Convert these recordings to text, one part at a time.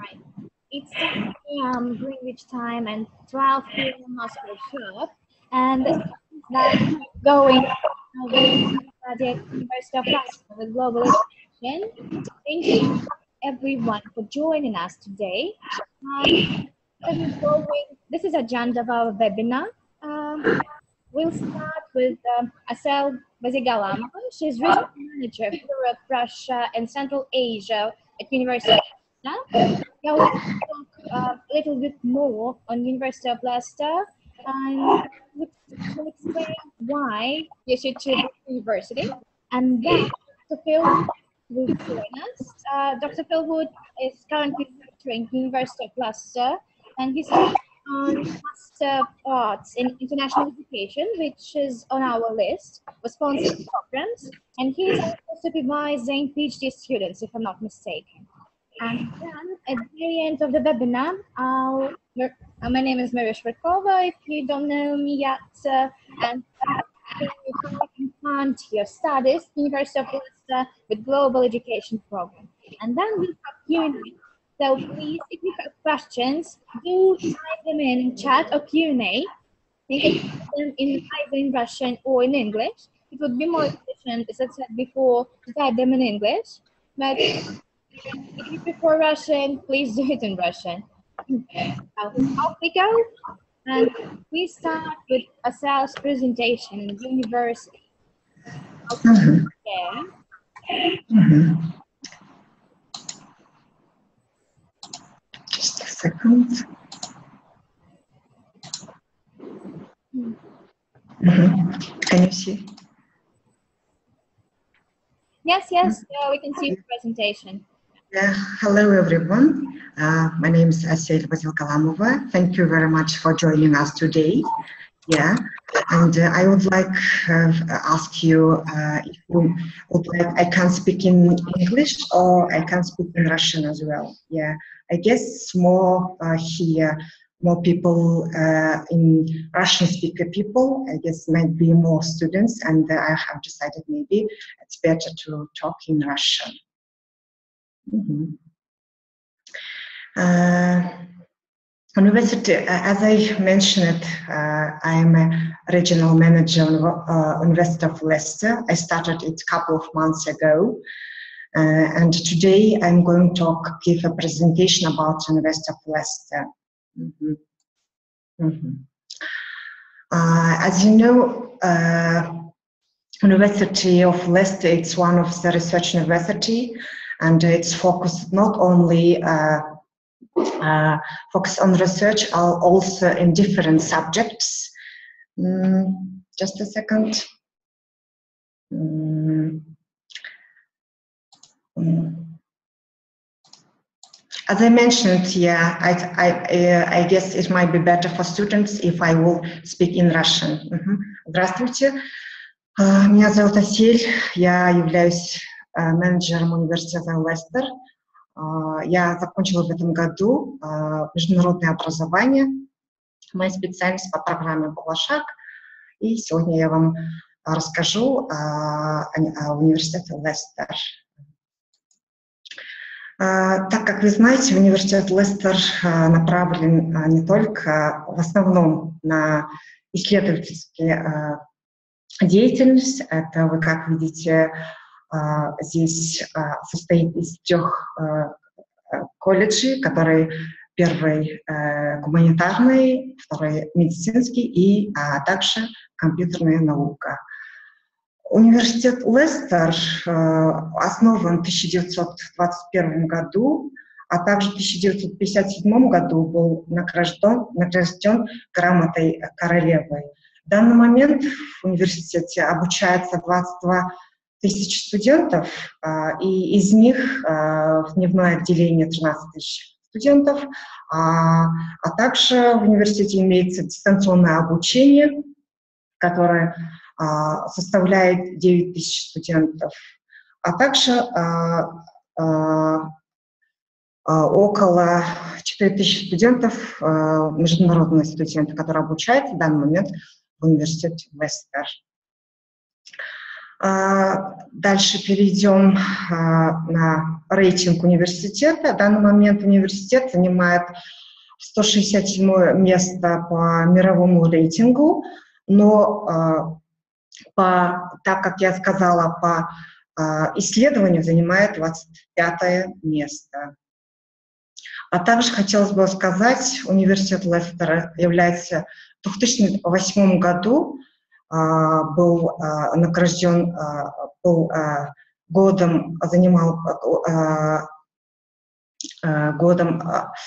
Right. It's 10 p.m. Greenwich time and 12 p.m. Moscow sharp. And that's going with Project University of Leicester with Global Education. Thank you everyone for joining us today. This is agenda of our webinar. We'll start with Asel Bazigalamova. She's regional manager for Europe, Russia, and Central Asia at University of Leicester. We'll talk a little bit more on University of Leicester and we'll explain why you should choose the university. And then Dr. Phil will join us. Dr. Phil Wood is currently lecturing at University of Leicester, and he's on Master of Arts in International Education, which is on our list for sponsored programs, and he's also supervising PhD students, if I'm not mistaken. And then at the very end of the webinar, my name is Maria Shverkova, if you don't know me yet, and you can fund your studies, University of Leicester with Global Education Program. And then we'll have Q&A. So please, if you have questions, do type them in chat or Q&A. You can type them in either in Russian or in English. It would be more efficient, as I said before, to type them in English. But if you prefer Russian, please do it in Russian. Off we go. And we start with Asel's presentation in the university. Just a second. Can you see? Yes, we can see the presentation. Hello, everyone. My name is Asel Bazigalamova. Thank you very much for joining us today. And I would like ask you if you would like, I can speak in English or I can speak in Russian as well. I guess more here, more people in Russian speaker people, I guess might be more students, and I have decided maybe it's better to talk in Russian. University, as I mentioned, I'm a regional manager of University of Leicester. I started it a couple of months ago, and today I'm going to give a presentation about University of Leicester. As you know, University of Leicester, it's one of the research university, and it's focused not only focus on research, also in different subjects. Just a second. As I mentioned, I guess it might be better for students if I will speak in Russian. Здравствуйте, меня зовут Асель, я являюсь менеджером университета Лестер. Я закончила в этом году международное образование, моя специальность по программе «Балашак», и сегодня я вам расскажу о университете Лестер. Так как вы знаете, университет Лестер направлен не только в основном на исследовательскую деятельность, это вы как видите, здесь состоит из 3 колледжей, которые первый гуманитарный, второй медицинский и также компьютерная наука. Университет Лестер основан в 1921 году, а также в 1957 году был награжден грамотой королевы. В данный момент в университете обучается 22 тысяч студентов, и из них в дневное отделение 13 тысяч студентов, а также в университете имеется дистанционное обучение, которое составляет 9 тысяч студентов, а также около 4 тысяч студентов, международные студенты, которые обучаются в данный момент в университете Лестер. Дальше перейдем на рейтинг университета. В данный момент университет занимает 167 место по мировому рейтингу, но так как я сказала, по исследованию занимает 25 место. А также хотелось бы сказать, университет Лестера является в 2008 году был награжден, был годом, занимал годом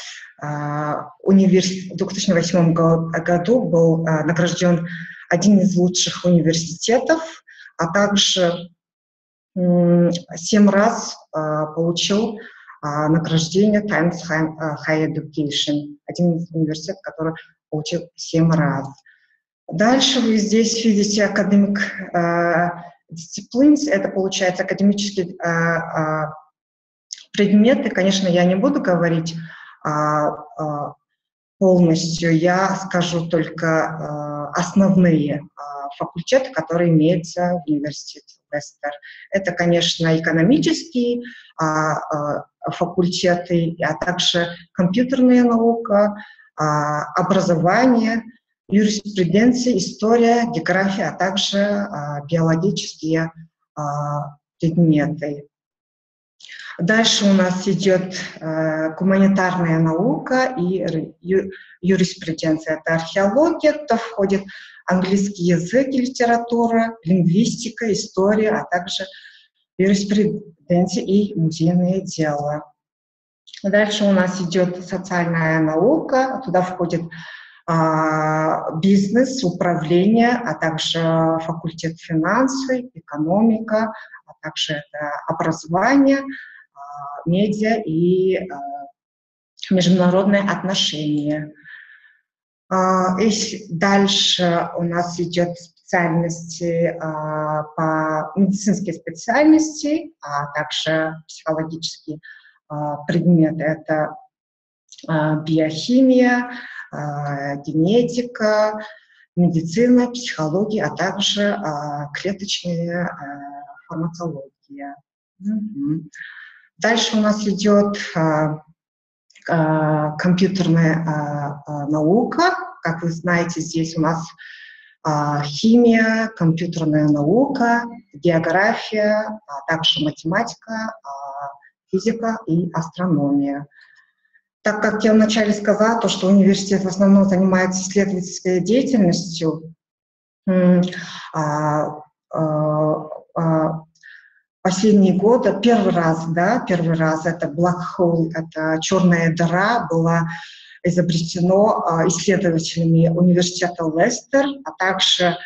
в 2008 году был награжден один из лучших университетов, а также 7 раз получил награждение Times Higher Education, один из университетов, который получил 7 раз. Дальше вы здесь видите academic disciplines, это получается академические предметы. Конечно, я не буду говорить полностью, я скажу только основные факультеты, которые имеются в университете Лестер. Это, конечно, экономические факультеты, а также компьютерная наука, образование, юриспруденция, история, география, а также биологические предметы. Дальше у нас идет гуманитарная наука и юриспруденция. Это археология, туда входит английский язык и литература, лингвистика, история, а также юриспруденция и музейное дело. Дальше у нас идет социальная наука, туда входит бизнес, управление, а также факультет финансы, экономика, а также это образование, медиа и международные отношения. И дальше у нас идет специальности по медицинские специальности, а также психологические предметы. Это биохимия, генетика, медицина, психология, а также клеточная фармакология. Дальше у нас идет компьютерная наука. Как вы знаете, здесь у нас химия, компьютерная наука, география, а также математика, физика и астрономия. Так как я вначале сказала, то, что университет в основном занимается исследовательской деятельностью, последние годы, первый раз это Black Hole, это черная дыра, была изобретено исследователями университета Лестер, а также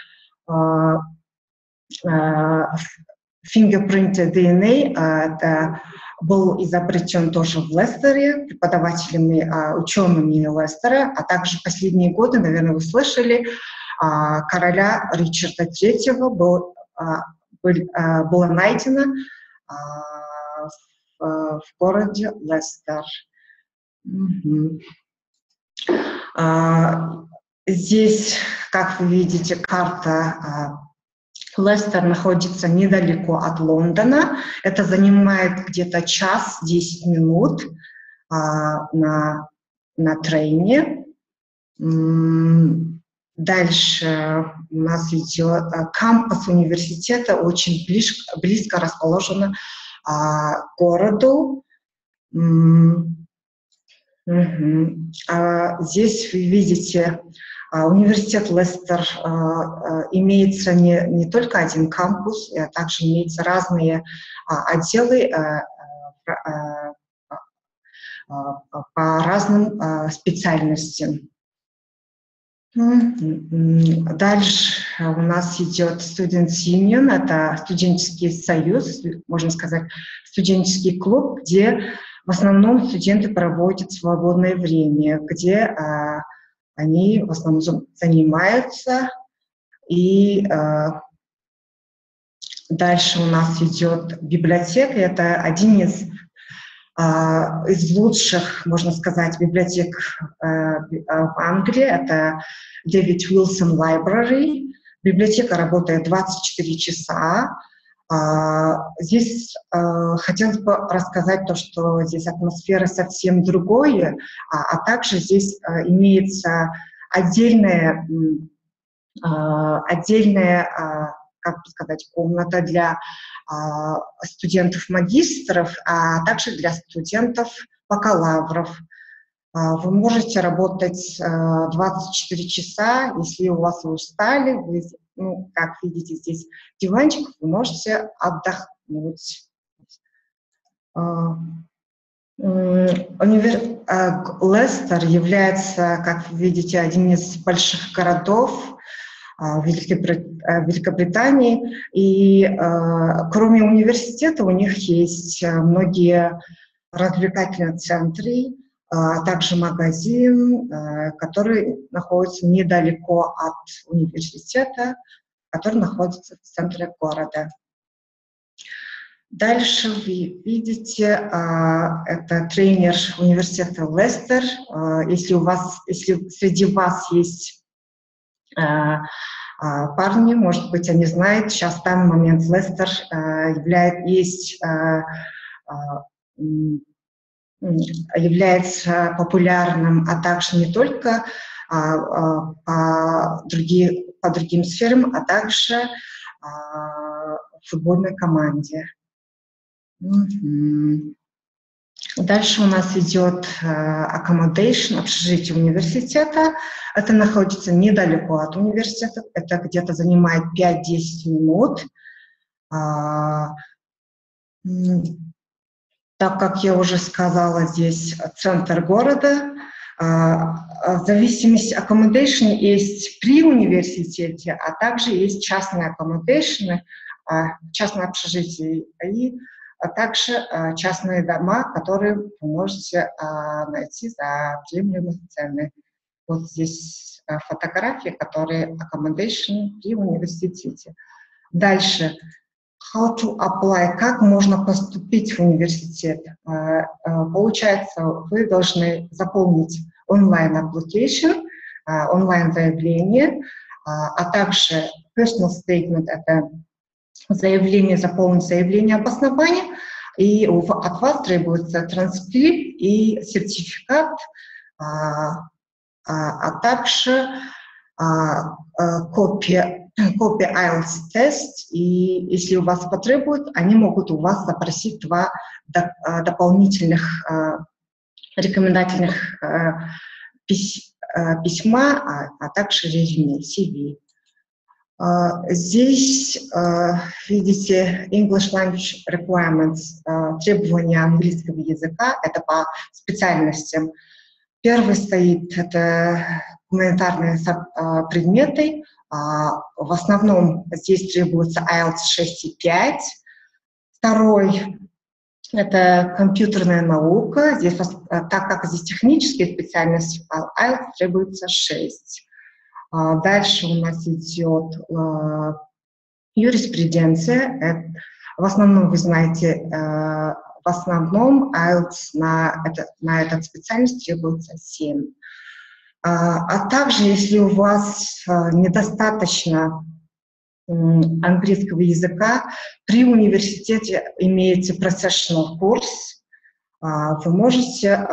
fingerprint DNA, это был изобретен тоже в Лестере, преподавателями, учеными Лестера, а также последние годы, наверное, вы слышали, короля Ричарда III было найдено в городе Лестер. Здесь, как вы видите, карта Лестер находится недалеко от Лондона. Это занимает где-то час 10 минут на трейне. Дальше у нас идет кампус университета, очень близко расположен к городу. Здесь вы видите, университет Лестер имеется не только один кампус, а также имеются разные отделы по разным специальностям. Дальше у нас идет Students Union, это студенческий союз, можно сказать, студенческий клуб, где в основном студенты проводят свободное время, где они в основном занимаются. И дальше у нас идет библиотека, это один из лучших, можно сказать, библиотек в Англии, это David Wilson Library. Библиотека работает 24 часа, Здесь хотелось бы рассказать то, что здесь атмосфера совсем другая, а также здесь имеется отдельная, как бы сказать, комната для студентов-магистров, а также для студентов-бакалавров. Вы можете работать 24 часа, если у вас вы устали, вы, ну, как видите, здесь диванчик, вы можете отдохнуть. Лестер является, как вы видите, одним из больших городов Великобритании, и кроме университета у них есть многие развлекательные центры, а также магазин, который находится недалеко от университета, который находится в центре города. Дальше вы видите, это тренер университета Лестер. Если среди вас есть парни, может быть, они знают, сейчас в данный момент Лестер является популярным, а также не только по другим сферам, а также в футбольной команде. Дальше у нас идет accommodation, общежитие университета. Это находится недалеко от университета, это где-то занимает 5-10 минут. Так как я уже сказала, здесь центр города. В зависимости accommodation есть при университете, а также есть частные accommodation, частные общежития и также частные дома, которые вы можете найти за приемлемые цены. Вот здесь фотографии, которые accommodation при университете. Дальше. How to apply, как можно поступить в университет. Получается, вы должны заполнить онлайн-application, онлайн-заявление, а также personal statement, это заполнить заявление об основании, и от вас требуется транскрипт и сертификат, а также копия IELTS тест, и если у вас потребуют, они могут у вас запросить 2 дополнительных рекомендательных письма, а также резюме, CV. Здесь видите English Language Requirements, требования английского языка, это по специальностям. Первый стоит, это гуманитарные предметы. В основном здесь требуется IELTS 6,5. Второй – это компьютерная наука. Здесь, так как здесь технические специальности, IELTS требуется 6. Дальше у нас идет юриспруденция. В основном, вы знаете, в основном IELTS на эту специальность требуется 7. А также, если у вас недостаточно английского языка, при университете имеете professional курс, вы можете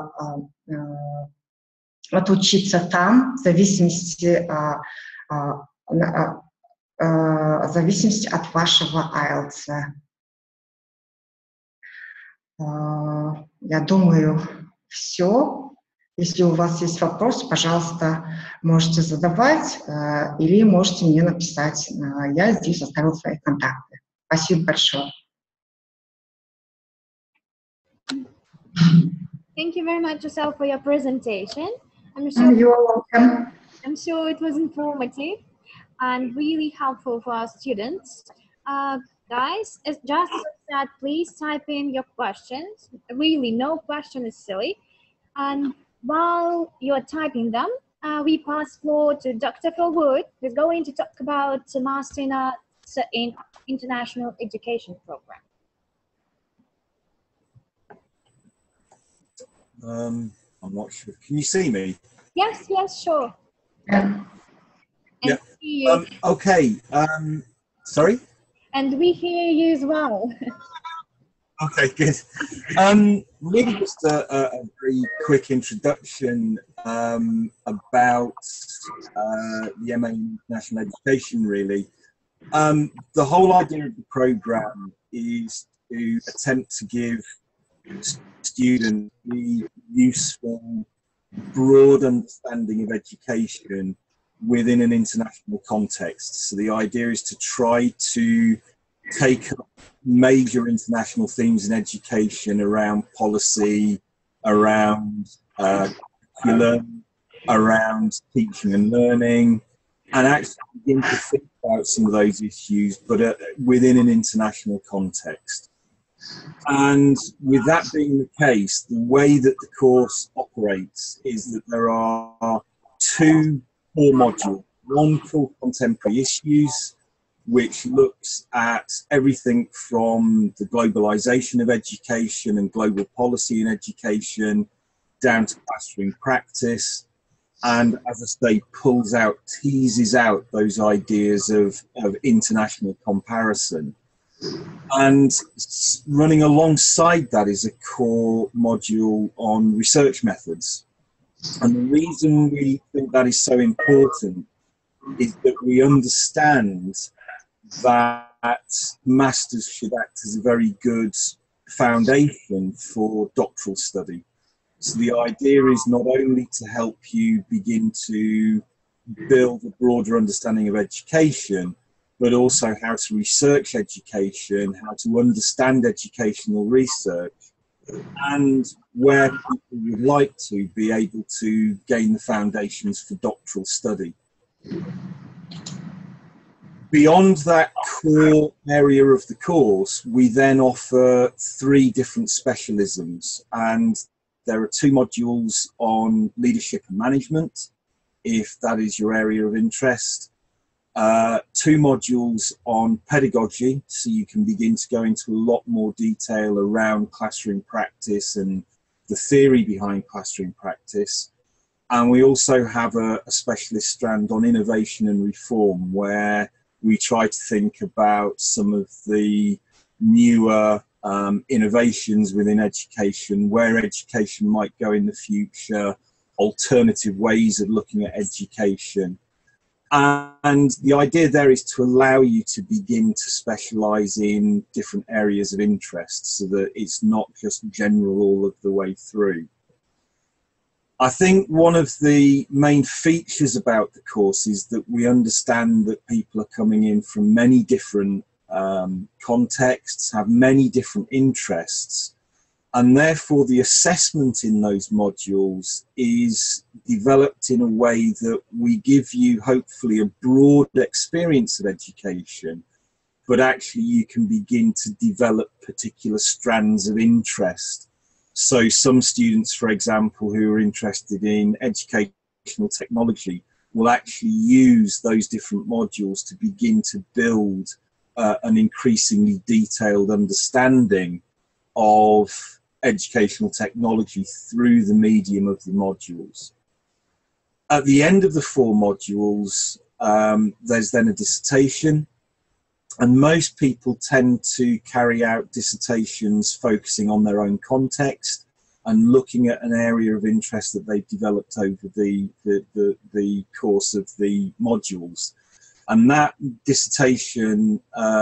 отучиться там в зависимости от вашего IELTS. Я думаю, все. Если у вас есть вопросы, пожалуйста, можете задавать или можете мне написать. Я здесь оставила свои контакты. Спасибо большое. Thank you very much, Giselle, for your presentation. You're welcome. I'm sure it was informative and really helpful for our students. Guys, it's just that please type in your questions. Really, no question is silly. And while you're typing them, we pass floor to Dr. Phil Wood, who's going to talk about the Master in Arts in International Education Program. I'm not sure. Can you see me? Yes, sure. Yeah. Yeah. Okay. Sorry? And we hear you as well. Okay, good. Really just a very quick introduction about the MA in International Education, really. The whole idea of the programme is to attempt to give students the useful, broad understanding of education within an international context. So the idea is to try to take up major international themes in education around policy, around curriculum, around teaching and learning, and actually begin to think about some of those issues, but within an international context. And with that being the case, the way that the course operates is that there are two core modules, one called Contemporary Issues, which looks at everything from the globalization of education and global policy in education down to classroom practice. And as I say, teases out those ideas of international comparison. And running alongside that is a core module on research methods. And the reason we think that is so important is that we understand that masters should act as a very good foundation for doctoral study. So the idea is not only to help you begin to build a broader understanding of education, but also how to research education, how to understand educational research, and where people would like to be able to gain the foundations for doctoral study. Beyond that core area of the course, we then offer 3 different specialisms, and there are 2 modules on leadership and management, if that is your area of interest. 2 modules on pedagogy, so you can begin to go into a lot more detail around classroom practice and the theory behind classroom practice. And we also have a specialist strand on innovation and reform, where we try to think about some of the newer innovations within education, where education might go in the future, alternative ways of looking at education. And the idea there is to allow you to begin to specialise in different areas of interest, so that it's not just general all of the way through. I think one of the main features about the course is that we understand that people are coming in from many different contexts, have many different interests, and therefore the assessment in those modules is developed in a way that we give you hopefully a broad experience of education, but actually you can begin to develop particular strands of interest. So some students, for example, who are interested in educational technology will actually use those different modules to begin to build an increasingly detailed understanding of educational technology through the medium of the modules. At the end of the 4 modules, there's then a dissertation, and most people tend to carry out dissertations focusing on their own context and looking at an area of interest that they've developed over the course of the modules. And that dissertation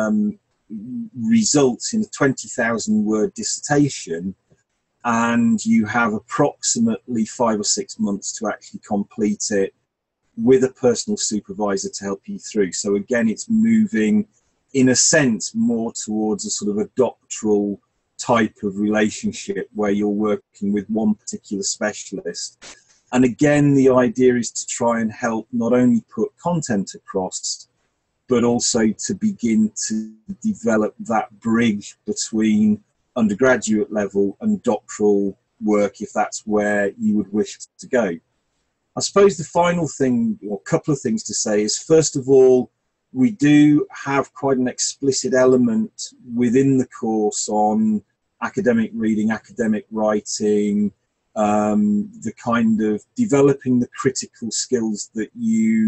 results in a 20,000 word dissertation, and you have approximately 5 or 6 months to actually complete it with a personal supervisor to help you through. So again, it's moving in a sense more towards a sort of a doctoral type of relationship where you're working with one particular specialist. And again, the idea is to try and help not only put content across, but also to begin to develop that bridge between undergraduate level and doctoral work, if that's where you would wish to go. I suppose the final thing, or a couple of things to say, is first of all, we do have quite an explicit element within the course on academic reading, academic writing, the kind of developing the critical skills that you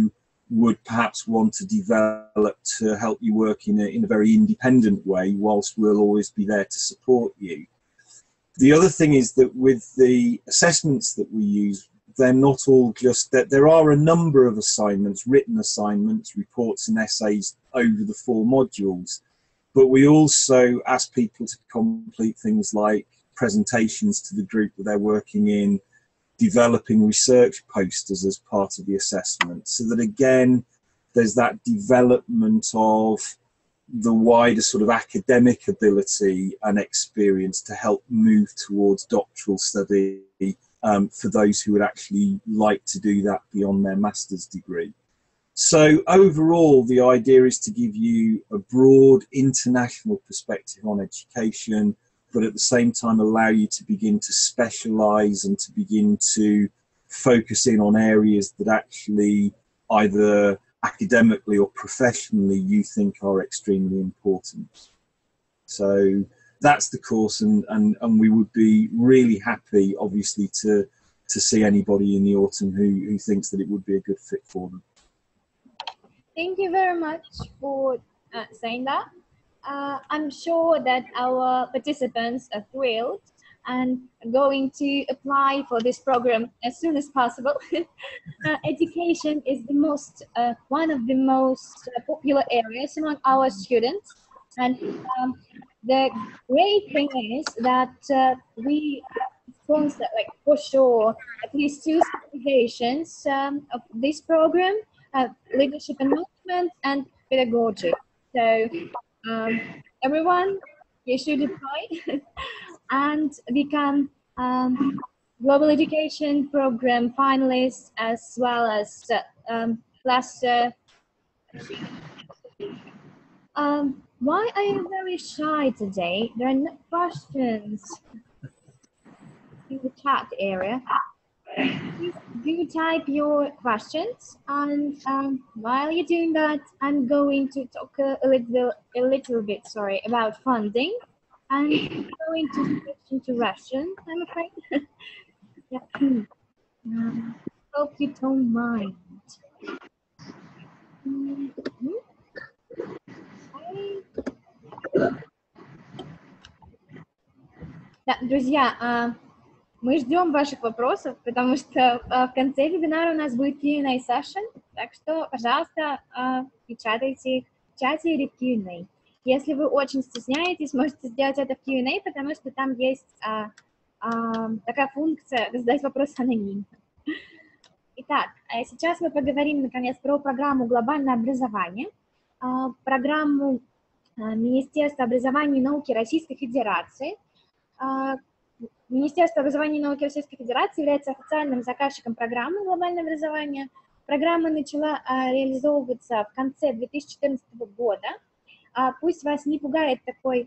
would perhaps want to develop to help you work in a very independent way, whilst we'll always be there to support you. The other thing is that with the assessments that we use, they're not all just that. There are a number of assignments, written assignments, reports and essays over the 4 modules, but we also ask people to complete things like presentations to the group that they're working in, developing research posters as part of the assessment, so that again there's that development of the wider sort of academic ability and experience to help move towards doctoral study for those who would actually like to do that beyond their master's degree. So overall, the idea is to give you a broad international perspective on education, but at the same time allow you to begin to specialise and to begin to focus in on areas that actually either academically or professionally you think are extremely important. So that's the course, and we would be really happy, obviously, to see anybody in the autumn who thinks that it would be a good fit for them. Thank you very much for saying that. I'm sure that our participants are thrilled and going to apply for this program as soon as possible. Education is the most, one of the most popular areas among our students, and the great thing is that we sponsor, like for sure, at least 2 specializations of this program: leadership and management and pedagogy. So everyone, you should apply and become global education program finalists, as well as class. Why are you very shy today? There are no questions in the chat area. Please do type your questions, and while you're doing that, I'm going to talk a little bit, about funding, and I'm going to switch into Russian, I'm afraid. Yeah. Hope you don't mind. Да, друзья, мы ждем ваших вопросов, потому что в конце вебинара у нас будет Q&A session, так что, пожалуйста, печатайте их в чате или в Q&A. Если вы очень стесняетесь, можете сделать это в Q&A, потому что там есть такая функция задать вопрос анонимно. Итак, сейчас мы поговорим, наконец, про программу «Глобальное образование», программу Министерства образования и науки Российской Федерации. Министерство образования и науки Российской Федерации является официальным заказчиком программы «Глобальное образование». Программа начала реализовываться в конце 2014 года. Пусть вас не пугает такой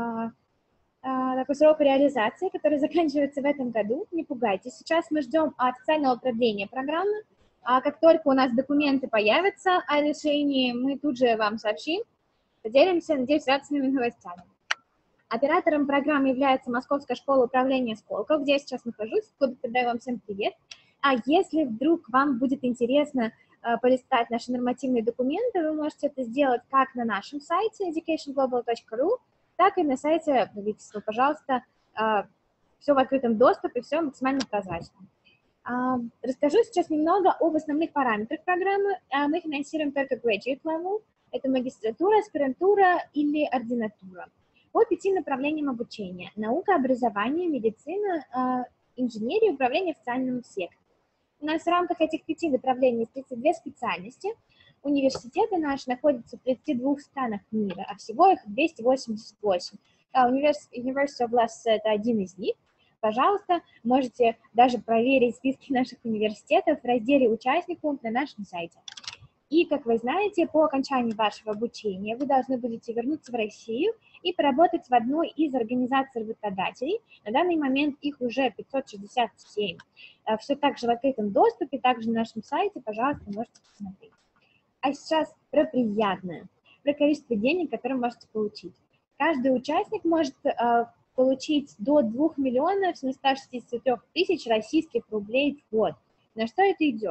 срок реализации, который заканчивается в этом году. Не пугайтесь. Сейчас мы ждем официального продления программы. Как только у нас документы появятся о решении, мы тут же вам сообщим, поделимся, надеюсь, радостными новостями. Оператором программы является Московская школа управления Сколково, где я сейчас нахожусь, откуда передаю вам всем привет. А если вдруг вам будет интересно полистать наши нормативные документы, вы можете это сделать как на нашем сайте educationglobal.ru, так и на сайте правительства. Пожалуйста, все в открытом доступе, все максимально прозрачно. Расскажу сейчас немного об основных параметрах программы. Мы финансируем только graduate level, это магистратура, аспирантура или ординатура. По 5 направлениям обучения: наука, образование, медицина, инженерия и управление в социальном секторе. У нас в рамках этих 5 направлений 32 специальности. Университеты наши находятся в 32 странах мира, а всего их 288. University of Leicester — это один из них. Пожалуйста, можете даже проверить списки наших университетов в разделе «Участников» на нашем сайте. И, как вы знаете, по окончании вашего обучения вы должны будете вернуться в Россию и поработать в одной из организаций работодателей. На данный момент их уже 567. Все так же в открытом доступе, также на нашем сайте, пожалуйста, можете посмотреть. А сейчас про приятное, про количество денег, которые можете получить. Каждый участник может получить до 2 763 000 российских рублей в год. На что это идет?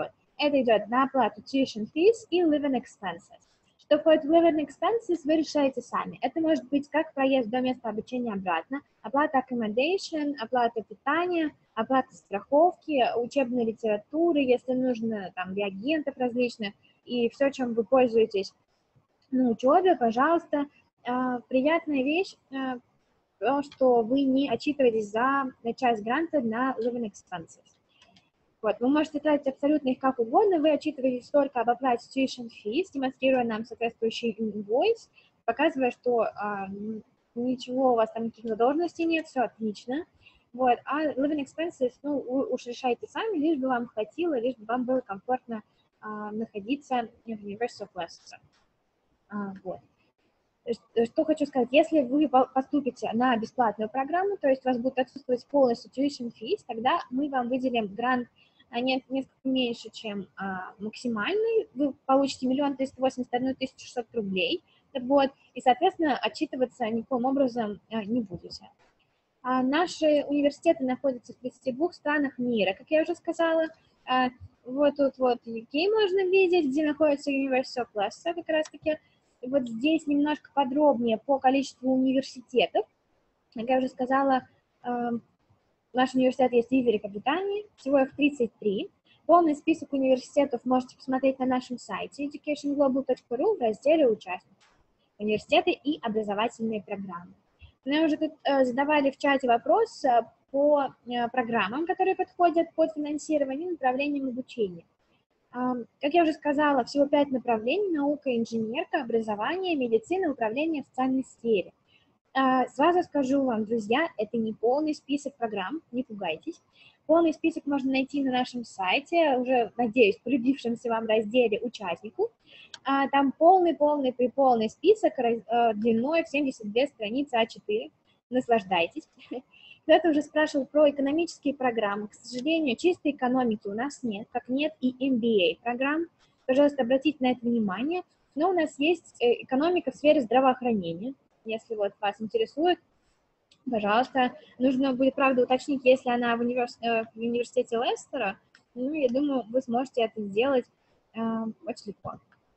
Это идет на оплату tuition fees и living expenses. Что входит в living expenses, вы решаете сами. Это может быть как проезд до места обучения обратно, оплата accommodation, оплата питания, оплата страховки, учебной литературы, если нужно, там, реагентов различных, и все, чем вы пользуетесь на учебе, пожалуйста. Приятная вещь, то, что вы не отчитываетесь за часть гранта на living expenses. Вот, вы можете тратить абсолютно их как угодно, вы отчитываетесь только об оплате tuition fees, демонстрируя нам соответствующий invoice, показывая, что ничего у вас там, никаких задолженностей нет, все отлично. Вот, а living expenses, ну, вы уж решайте сами, лишь бы вам хватило, лишь бы вам было комфортно находиться в University of Leicester. Вот. Что хочу сказать, если вы поступите на бесплатную программу, то есть у вас будет отсутствовать полностью tuition fees, тогда мы вам выделим грант несколько меньше, чем максимальный, вы получите 1 381 600 рублей, вот, и, соответственно, отчитываться никаким образом не будете. Наши университеты находятся в 32 странах мира, как я уже сказала. Вот тут вот UK можно видеть, где находится University of Leicester, как раз-таки. Вот здесь немножко подробнее по количеству университетов. Как я уже сказала, наш университет есть и в Великобритании, всего их 33. Полный список университетов можете посмотреть на нашем сайте educationglobal.ru в разделе «Участники», университеты и образовательные программы. Мне уже тут задавали в чате вопрос по программам, которые подходят под финансирование и направлением обучения. Как я уже сказала, всего 5 направлений: наука, инженерка, образование, медицина, управление в социальной сфере. Сразу скажу вам, друзья, это не полный список программ, не пугайтесь. Полный список можно найти на нашем сайте, уже, надеюсь, полюбившемся вам разделе «Участнику». Там полный список длиной в 72 страницы А4. Наслаждайтесь. Кто-то уже спрашивал про экономические программы. К сожалению, чистой экономики у нас нет, как нет и MBA программ. Пожалуйста, обратите на это внимание. Но у нас есть экономика в сфере здравоохранения. Если вот вас интересует, пожалуйста. Нужно будет, правда, уточнить, если она в университете Лестера. Ну, я думаю, вы сможете это сделать очень легко.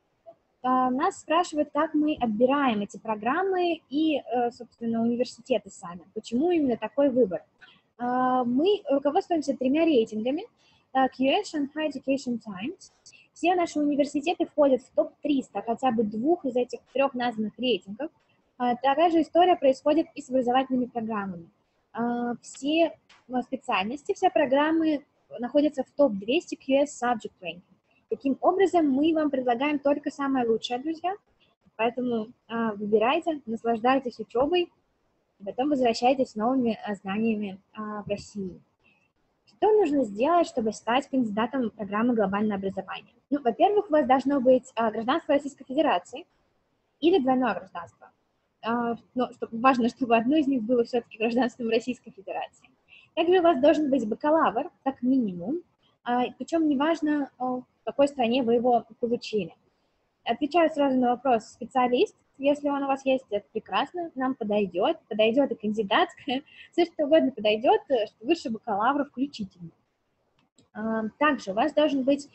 Нас спрашивают, как мы отбираем эти программы и, собственно, университеты сами. Почему именно такой выбор? Мы руководствуемся 3 рейтингами. QS, Shanghai Education Times. Все наши университеты входят в топ-300, хотя бы 2 из этих 3 названных рейтингов. Такая же история происходит и с образовательными программами. Все специальности, все программы находятся в топ-200 QS Subject Ranking. Таким образом, мы вам предлагаем только самое лучшее, друзья. Поэтому выбирайте, наслаждайтесь учебой, и потом возвращайтесь с новыми знаниями в Россию. Что нужно сделать, чтобы стать кандидатом программы глобальное образование? Ну, во-первых, у вас должно быть гражданство Российской Федерации или двойное гражданство. Но важно, чтобы одно из них было все-таки гражданством Российской Федерации. Также у вас должен быть бакалавр, как минимум, причем неважно, в какой стране вы его получили. Отвечаю сразу на вопрос: специалист, если он у вас есть, это прекрасно, нам подойдет и кандидатская, все что угодно подойдет, что выше бакалавра включительно. Также у вас должен быть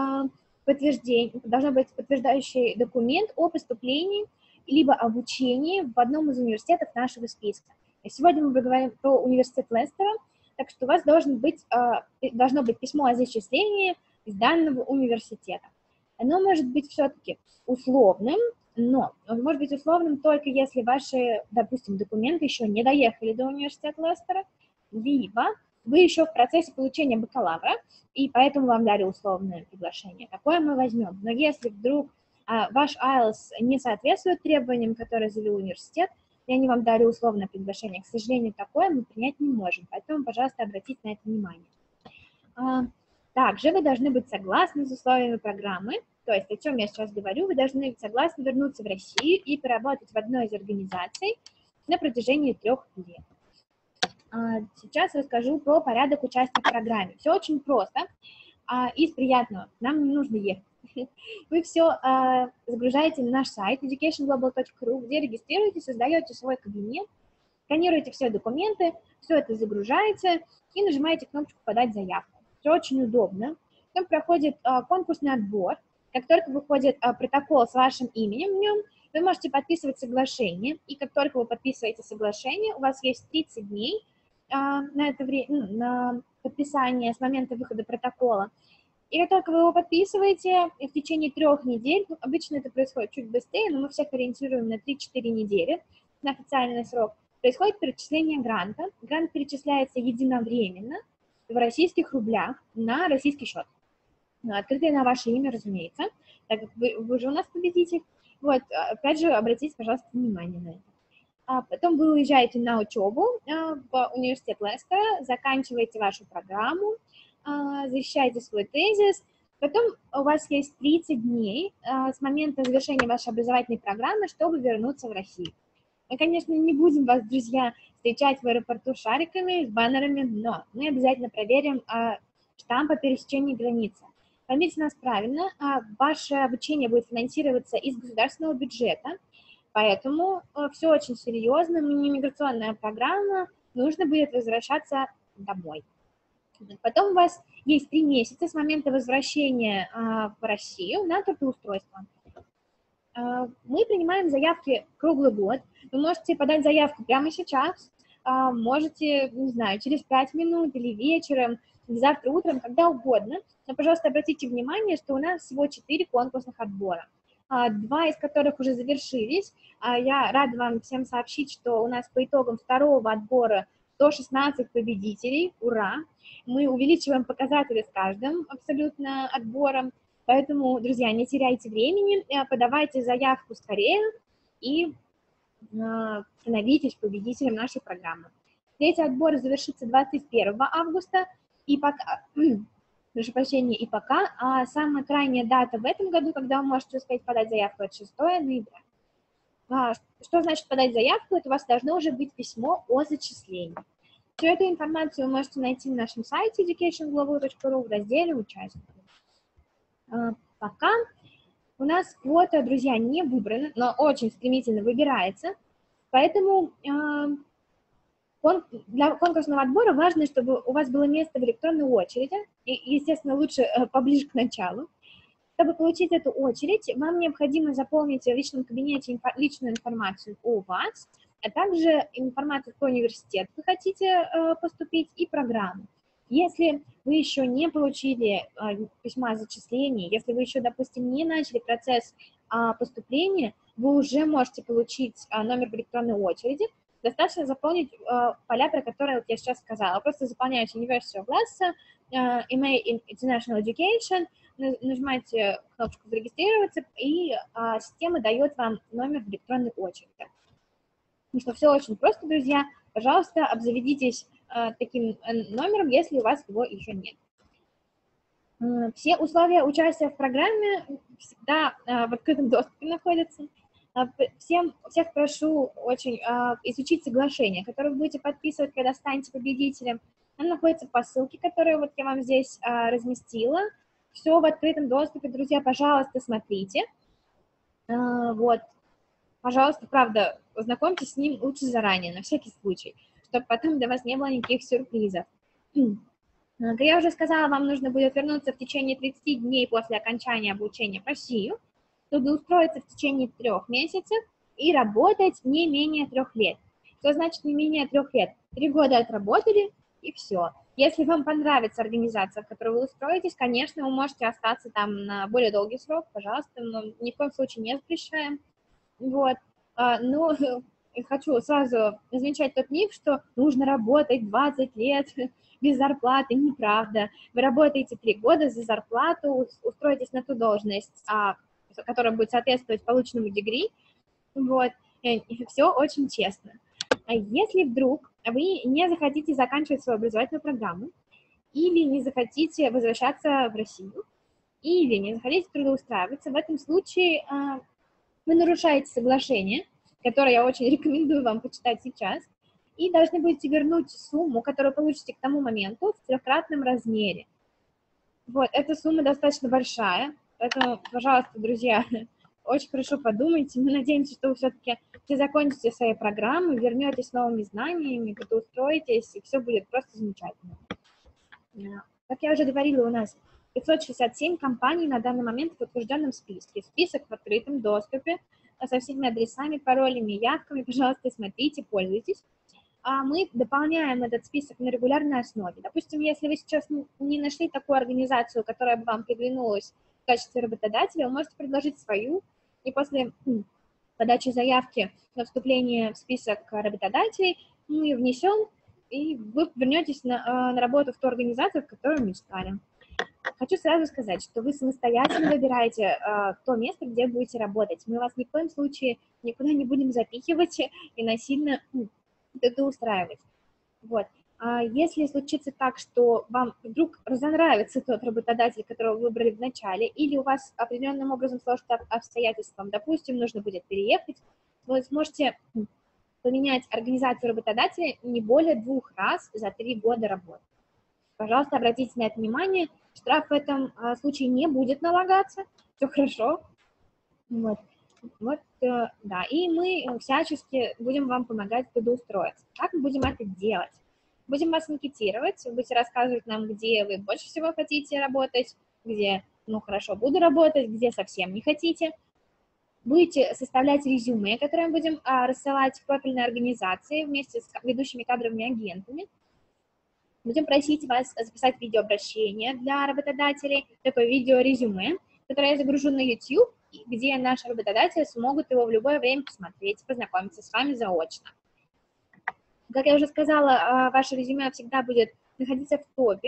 подтверждающий документ о поступлении либо обучении в одном из университетов нашего списка. Сегодня мы говорим про университет Лестера, так что у вас должно быть письмо о зачислении из данного университета. Оно может быть все-таки условным, но может быть условным только если ваши, допустим, документы еще не доехали до университета Лестера, либо вы еще в процессе получения бакалавра, и поэтому вам дали условное приглашение. Такое мы возьмем. Но если вдруг ваш IELTS не соответствует требованиям, которые заявил университет, и они вам дали условное приглашение, к сожалению, такое мы принять не можем. Поэтому, пожалуйста, обратите на это внимание. Также вы должны быть согласны с условиями программы, то есть, о чем я сейчас говорю, вы должны быть согласны вернуться в Россию и поработать в одной из организаций на протяжении 3 лет. Сейчас расскажу про порядок участия в программе. Все очень просто. Из приятного. Нам не нужно ехать. Вы все загружаете на наш сайт educationglobal.ru, где регистрируетесь, создаете свой кабинет, сканируете все документы, все это загружаете и нажимаете кнопочку «Подать заявку». Все очень удобно. потом проходит конкурсный отбор. Как только выходит протокол с вашим именем в нем, вы можете подписывать соглашение, и как только вы подписываете соглашение, у вас есть 30 дней на это время, на подписание с момента выхода протокола. И как только вы его подписываете, в течение 3 недель, обычно это происходит чуть быстрее, но мы всех ориентируем на 3-4 недели, на официальный срок, происходит перечисление гранта. Грант перечисляется единовременно в российских рублях на российский счет. Открытый на ваше имя, разумеется, так как вы же у нас победитель. Вот, опять же, обратите, пожалуйста, внимание на это. Потом вы уезжаете на учебу в университет Лестера, заканчиваете вашу программу, защищаете свой тезис. Потом у вас есть 30 дней с момента завершения вашей образовательной программы, чтобы вернуться в Россию. Мы, конечно, не будем вас, друзья, встречать в аэропорту шариками, с баннерами, но мы обязательно проверим штамп о пересечении границы. Поймите нас правильно, ваше обучение будет финансироваться из государственного бюджета, поэтому все очень серьезно, не миграционная программа, нужно будет возвращаться домой. Потом у вас есть 3 месяца с момента возвращения в Россию на трудоустройство. Мы принимаем заявки круглый год. Вы можете подать заявку прямо сейчас, можете, не знаю, через 5 минут или вечером, или завтра утром, когда угодно. Но, пожалуйста, обратите внимание, что у нас всего 4 конкурсных отбора, 2 из которых уже завершились. Я рада вам всем сообщить, что у нас по итогам 2-го отбора 116 победителей. Ура! Мы увеличиваем показатели с каждым абсолютно отбором. Поэтому, друзья, не теряйте времени, подавайте заявку скорее и становитесь победителем нашей программы. Третий отбор завершится 21 августа, и пока, прошу прощения, и пока самая крайняя дата в этом году, когда вы можете успеть подать заявку, это 6 ноября. Что значит подать заявку? Это у вас должно уже быть письмо о зачислении. Всю эту информацию вы можете найти на нашем сайте educationglobal.ru в разделе «Участники». Пока у нас квота, друзья, не выбрана, но очень стремительно выбирается, поэтому для конкурсного отбора важно, чтобы у вас было место в электронной очереди, и, естественно, лучше поближе к началу. Чтобы получить эту очередь, вам необходимо заполнить в личном кабинете личную информацию о вас, а также информацию, в какой университет вы хотите поступить, и программу. Если вы еще не получили письма о зачислении, если вы еще, допустим, не начали процесс поступления, вы уже можете получить номер в электронной очереди. Достаточно заполнить поля, про которые вот я сейчас сказала. Просто заполняете University of Leicester, MA in International Education, нажимаете кнопочку «Зарегистрироваться», и система дает вам номер в электронной очереди. Ну что, все очень просто, друзья. Пожалуйста, обзаведитесь таким номером, если у вас его еще нет. Все условия участия в программе всегда в открытом доступе находятся. Всех прошу очень изучить соглашение, которое вы будете подписывать, когда станете победителем. Оно находится по ссылке, которую вот я вам здесь разместила. Все в открытом доступе, друзья, пожалуйста, смотрите. Вот, пожалуйста, правда, познакомьтесь с ним лучше заранее, на всякий случай, чтобы потом для вас не было никаких сюрпризов. Как я уже сказала, вам нужно будет вернуться в течение 30 дней после окончания обучения в Россию, трудоустроиться в течение 3 месяцев и работать не менее 3 лет. Что значит не менее 3 лет? 3 года отработали, и все. Если вам понравится организация, в которой вы устроитесь, конечно, вы можете остаться там на более долгий срок, пожалуйста, но ни в коем случае не запрещаем. Вот. Но хочу сразу замечать тот миф, что нужно работать 20 лет без зарплаты. Неправда. Вы работаете 3 года за зарплату, устроитесь на ту должность, которая будет соответствовать полученному degree. Вот. И все очень честно. А если вдруг вы не захотите заканчивать свою образовательную программу, или не захотите возвращаться в Россию, или не захотите трудоустраиваться, в этом случае вы нарушаете соглашение, которое я очень рекомендую вам почитать сейчас, и должны будете вернуть сумму, которую получите к тому моменту, в 3-кратном размере. Вот, эта сумма достаточно большая, поэтому, пожалуйста, друзья, очень хорошо подумайте. Мы надеемся, что вы все-таки закончите свои программы, вернетесь с новыми знаниями, устроитесь, и все будет просто замечательно. Как я уже говорила, у нас 567 компаний на данный момент в утвержденном списке. Список в открытом доступе со всеми адресами, паролями, явками. Пожалуйста, смотрите, пользуйтесь. Мы дополняем этот список на регулярной основе. Допустим, если вы сейчас не нашли такую организацию, которая бы вам приглянулась в качестве работодателя, вы можете предложить свою, и после подачи заявки на вступление в список работодателей мы внесем, и вы вернетесь на работу в ту организацию, в которую мечтали. Хочу сразу сказать, что вы самостоятельно выбираете то место, где будете работать. Мы вас ни в коем случае никуда не будем запихивать и насильно устраивать. Вот. Если случится так, что вам вдруг разонравится тот работодатель, которого вы выбрали в начале, или у вас определенным образом сложатся обстоятельства, допустим, нужно будет переехать, вы сможете поменять организацию работодателя не более 2 раз за 3 года работы. Пожалуйста, обратите на это внимание. Штраф в этом случае не будет налагаться. Все хорошо. Да, и мы всячески будем вам помогать трудоустроиться. Как мы будем это делать? Будем вас анкетировать, вы будете рассказывать нам, где вы больше всего хотите работать, где, хорошо, буду работать, где совсем не хотите. Будете составлять резюме, которое мы будем рассылать в профильные организации вместе с ведущими кадровыми агентами. Будем просить вас записать видеообращение для работодателей, такое видеорезюме, которое я загружу на YouTube, где наши работодатели смогут его в любое время посмотреть, познакомиться с вами заочно. Как я уже сказала, ваше резюме всегда будет находиться в топе.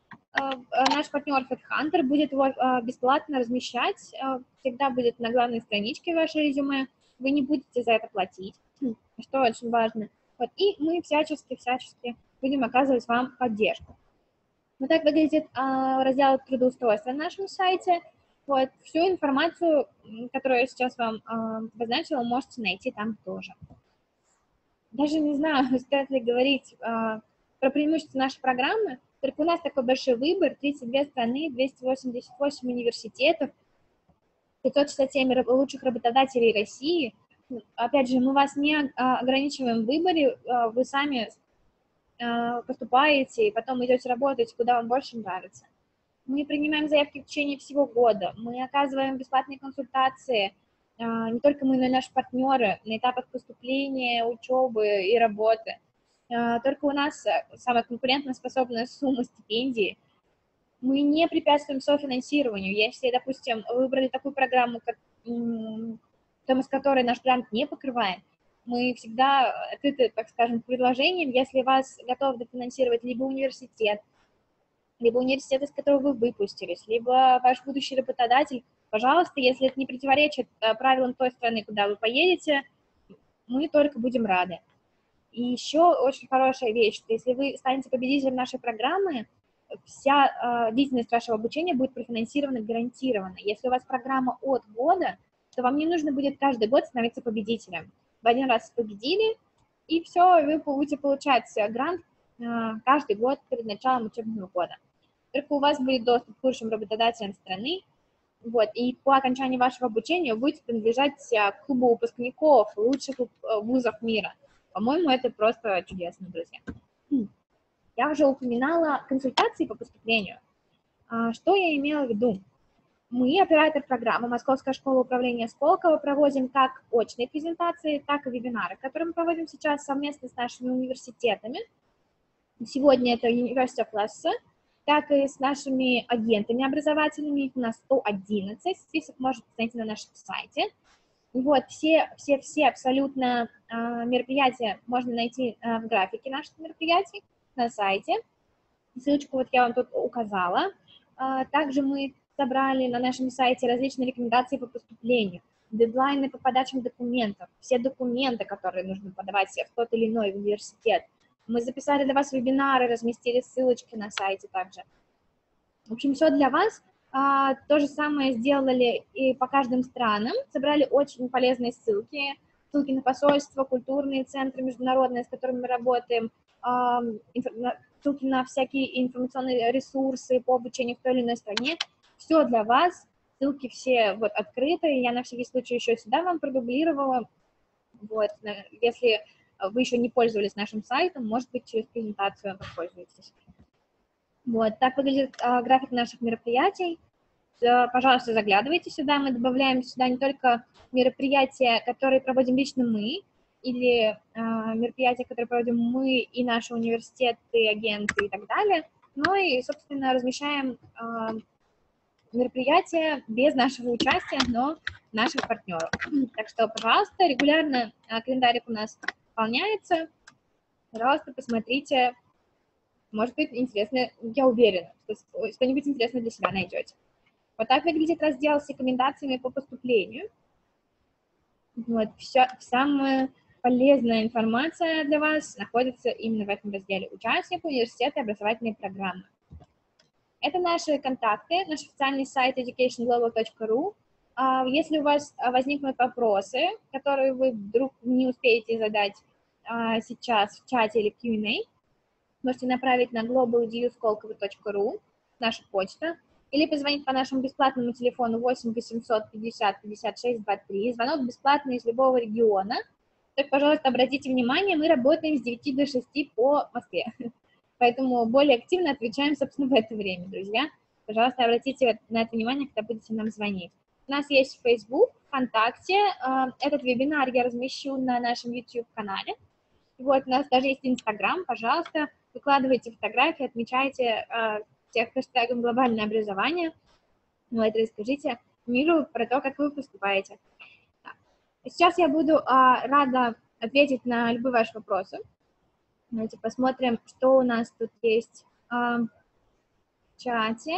Наш партнер HeadHunter будет его бесплатно размещать, всегда будет на главной страничке ваше резюме, вы не будете за это платить, что очень важно. И мы всячески будем оказывать вам поддержку. Вот так выглядит раздел трудоустройства на нашем сайте. Всю информацию, которую я сейчас вам обозначила, можете найти там тоже. Даже не знаю, стоит ли говорить про преимущества нашей программы, только у нас такой большой выбор, 32 страны, 288 университетов, 567 лучших работодателей России. Опять же, мы вас не ограничиваем в выборе, вы сами поступаете и потом идете работать, куда вам больше нравится. Мы принимаем заявки в течение всего года, мы оказываем бесплатные консультации, не только мы, но и наши партнеры на этапах поступления, учебы и работы. Только у нас самая конкурентоспособная сумма стипендии. Мы не препятствуем софинансированию. Если, допустим, вы выбрали такую программу, стоимость которой наш грант не покрывает, мы всегда открыты, так скажем, к предложениям, если вас готов дофинансировать либо университет, из которого вы выпустились, либо ваш будущий работодатель. Пожалуйста, если это не противоречит правилам той страны, куда вы поедете, мы только будем рады. И еще очень хорошая вещь, что если вы станете победителем нашей программы, вся длительность вашего обучения будет профинансирована гарантированно. Если у вас программа от года, то вам не нужно будет каждый год становиться победителем. В один раз победили, и все, вы будете получать грант каждый год перед началом учебного года. Только у вас будет доступ к лучшим работодателям страны, и по окончании вашего обучения вы будете принадлежать к клубу выпускников лучших вузов мира. По-моему, это просто чудесно, друзья. Я уже упоминала консультации по поступлению. Что я имела в виду? Мы, оператор программы Московская школа управления Сколково, проводим как очные презентации, так и вебинары, которые мы проводим сейчас совместно с нашими университетами. Сегодня это University of Leicester, так и с нашими агентами образовательными. Их у нас 111, список можете найти на нашем сайте. Все абсолютно мероприятия можно найти в графике наших мероприятий на сайте. Ссылочку я вам тут указала. Также мы собрали на нашем сайте различные рекомендации по поступлению, дедлайны по подачам документов, все документы, которые нужно подавать в тот или иной университет. Мы записали для вас вебинары, разместили ссылочки на сайте также. В общем, все для вас. То же самое сделали и по каждым странам. Собрали очень полезные ссылки на посольства, культурные центры международные, с которыми мы работаем, ссылки на всякие информационные ресурсы по обучению в той или иной стране. Все для вас. Ссылки все открыты. Я на всякий случай еще сюда вам продублировала. Если вы еще не пользовались нашим сайтом, может быть, через презентацию воспользуетесь. Вот, так выглядит график наших мероприятий. Пожалуйста, заглядывайте сюда. Мы добавляем сюда не только мероприятия, которые проводим лично мы, или мероприятия, которые проводим мы и наши университеты, агенты и так далее, но и, собственно, размещаем мероприятия без нашего участия, но наших партнеров. Так что, пожалуйста, регулярно календарик у нас пополняется. Пожалуйста, посмотрите. Может быть, интересно, я уверена, что что-нибудь интересное для себя найдете. Вот так выглядит раздел с рекомендациями по поступлению. Вот, самая полезная информация для вас находится именно в этом разделе «Участник университета и образовательные программы». Это наши контакты, наш официальный сайт educationglobal.ru. Если у вас возникнут вопросы, которые вы вдруг не успеете задать сейчас в чате или в Q&A, можете направить на global.edu.skolkovo.ru, наша почта, или позвонить по нашему бесплатному телефону 8 800 50 56 23. Звонок бесплатный из любого региона. Так, пожалуйста, обратите внимание, мы работаем с 9 до 6 по Москве. Поэтому более активно отвечаем, собственно, в это время, друзья. Пожалуйста, обратите на это внимание, когда будете нам звонить. У нас есть Facebook, ВКонтакте. Этот вебинар я размещу на нашем YouTube-канале. Вот, у нас даже есть Instagram. Пожалуйста, выкладывайте фотографии, отмечайте всех хэштегом «Глобальное образование». Вот, расскажите миру про то, как вы поступаете. Так. Сейчас я буду рада ответить на любые ваши вопросы. Давайте посмотрим, что у нас тут есть в чате.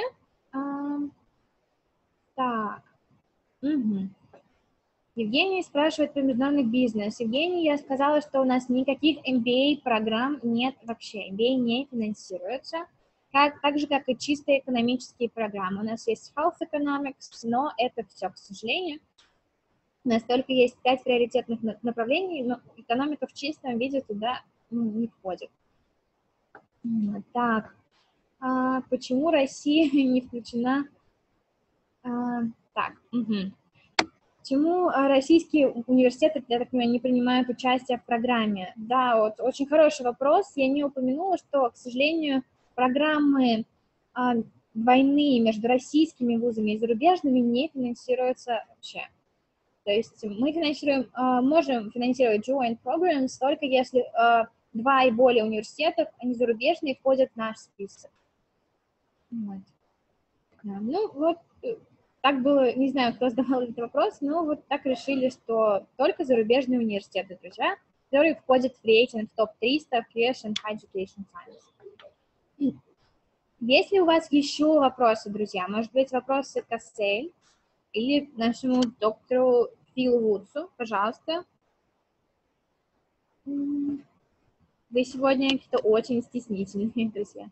Так. Угу. Евгений спрашивает про международный бизнес. Евгений, я сказала, что у нас никаких MBA-программ нет вообще. MBA не финансируется, так же, как и чистые экономические программы. У нас есть Health Economics, но это все, к сожалению. У нас только есть 5 приоритетных направлений, но экономика в чистом виде туда не входит. Так, почему Россия не включена? Так, почему российские университеты, я так понимаю, не принимают участие в программе? Да, вот очень хороший вопрос. Я не упомянула, что, к сожалению, программы двойные между российскими вузами и зарубежными не финансируются вообще. То есть мы финансируем, можем финансировать joint programs только если 2 и более университетов, они зарубежные, входят в наш список. Вот. Ну вот, так было, не знаю, кто задавал этот вопрос, но вот так решили, что только зарубежные университеты, друзья, которые входят в рейтинг топ-300 в QS and High Education Science. Есть ли у вас еще вопросы, друзья? Может быть, вопросы к Асель или нашему доктору Филу Вудсу, пожалуйста. Вы сегодня какие-то очень стеснительные, друзья.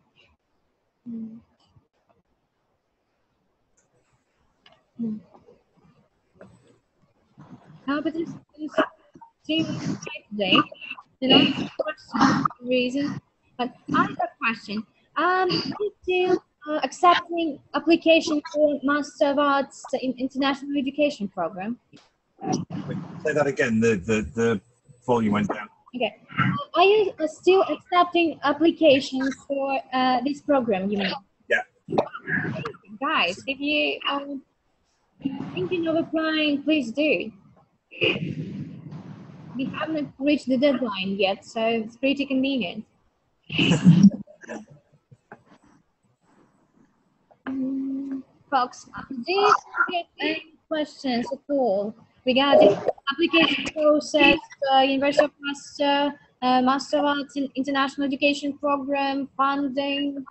But this today, reason. But I have a question. Still accepting application for Master of Arts in International Education Program. Say that again. The volume went down. Okay. Are you still accepting applications for this program, you mean? Yeah. Guys, if you thinking of applying, please do. We haven't reached the deadline yet, so it's pretty convenient. Folks, do you get any questions at all regarding application process, University of Master of Arts in International Education Program, funding,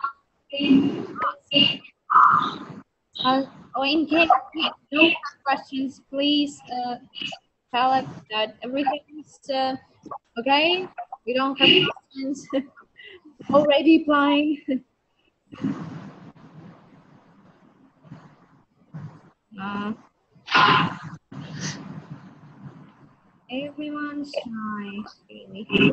or in case you don't have questions, please tell us that everything is okay. We don't have questions. Already applying. Everyone's shy, really.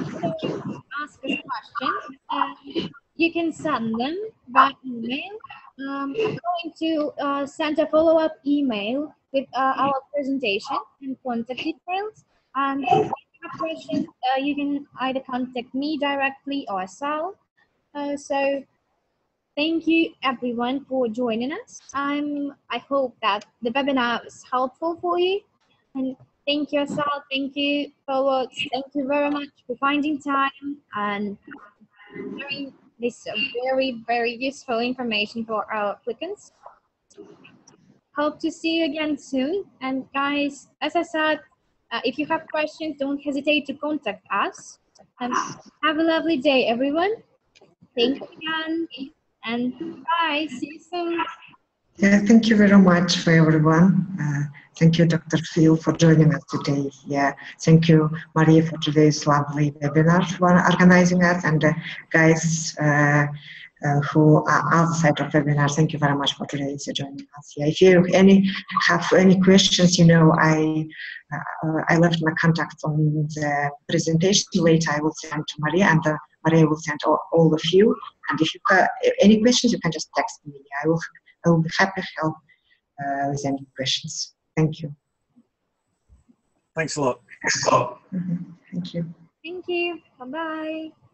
Ask us questions. You can send them by email I'm going to send a follow-up email with our presentation and contact details. And if you have questions, you can either contact me directly or Sal. So thank you everyone for joining us. I hope that the webinar was helpful for you. And thank you, Sal. Thank you, Forward. Thank you very much for finding time and sharing this very, very useful information for our applicants. Hope to see you again soon. And guys, as I said, if you have questions, don't hesitate to contact us. And have a lovely day, everyone. Thank you again. And bye. See you soon. Yeah, thank you very much for everyone. Thank you, Dr. Phil, for joining us today. Yeah, thank you, Maria, for today's lovely webinar for organizing us, and guys who are outside of webinar. Thank you very much for today's joining us. Yeah, if you have any questions, you know, I left my contact on the presentation. Later, I will send to Maria, and Maria will send all of you. And if you have any questions, you can just text me. I will be happy to help with any questions. Thank you. Thanks a lot. Thank you. Thank you. Bye-bye.